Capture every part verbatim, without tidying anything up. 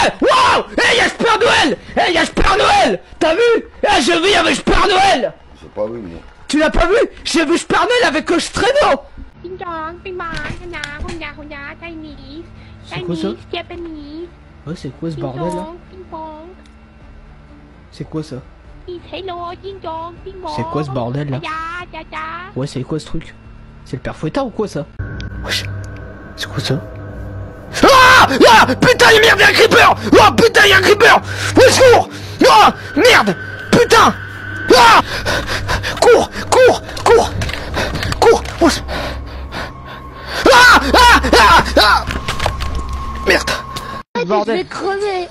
Eh, waouh! Eh, y'a Père Noël! Eh, y'a Père Noël! T'as vu? Eh, je vis avec Père Noël! J'ai pas vu, moi. Tu l'as pas vu? J'ai vu Père Noël avec un traîneau! C'est quoi ça? Ouais, c'est quoi ce bordel là? C'est quoi ça? C'est quoi ce bordel là? Ouais, c'est quoi ce truc? C'est le père Fouettard ou quoi ça? Wesh, c'est quoi ça? Ah! Ah! Putain, merde, y'a un creeper! Oh putain, y'a un creeper! Au secours! Oh! Merde! Putain! Ah! Cours! Cours! Cours! Cours! Oh, ah! Ah! Ah! Ah! Merde! Je vais crever.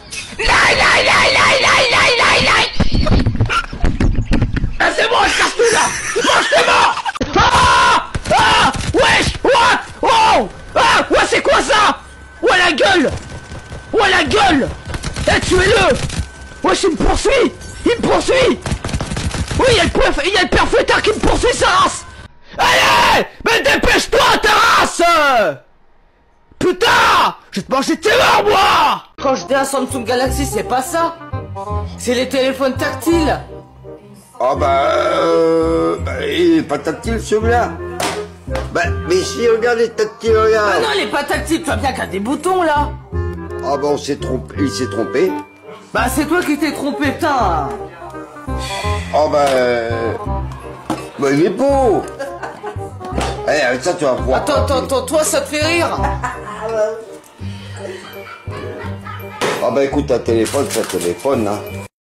Ah, c'est bon, je casse tout là! Moi, c'est mort! Ah! Ah! Wesh! What? Oh! Ah! Ouais, c'est quoi ça? Ouais, la gueule! Ouais, la gueule! Eh, tuez-le! Wesh, il me poursuit! Il me poursuit! Oui, il y a le père, il y a le père Fouettard qui me poursuit, sa race! Allez! Mais dépêche-toi, ta race! Putain! Je vais te manger tes morts, moi! Quand je dis un Samsung Galaxy, c'est pas ça. C'est les téléphones tactiles. Ah bah, euh, bah, il est pas tactile celui-là. Bah, mais si, regarde les tactiles, regarde. Ah non, il est pas tactile, tu vois bien qu'il y a des boutons là. Ah bah, on s'est trompé, il s'est trompé. Bah, c'est toi qui t'es trompé, putain. Ah bah, euh, bah, il est beau. Allez, avec ça, tu vas voir. Attends, attends, attends, toi, ça te fait rire? Ah bah, écoute, un téléphone, c'est un téléphone, hein.